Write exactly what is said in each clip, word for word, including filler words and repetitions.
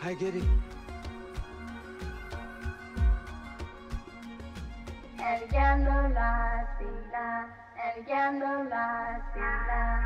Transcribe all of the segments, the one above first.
I get it. And again the lights be light, and again the lights be light.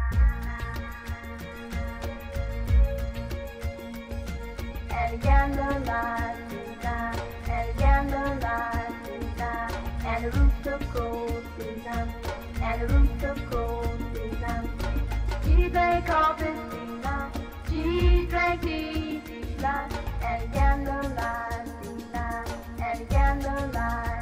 And again the lights be light, and again the lights be light. And the rooster crows be light, and the rooster crows be light. She drank coffee be light, she drank tea be light. And again the lights be light, and again the lights.